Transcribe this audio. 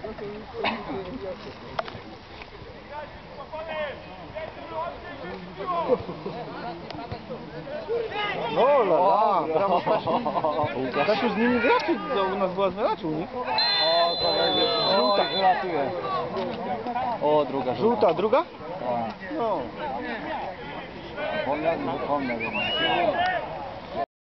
No, la, brawo. Kasiu z nimi gra, czy u nas była zmiana, czy u nich? O, to będzie żółta. Wylatuje. O, druga Żółta, druga? Tak. No. Pomniał jednak.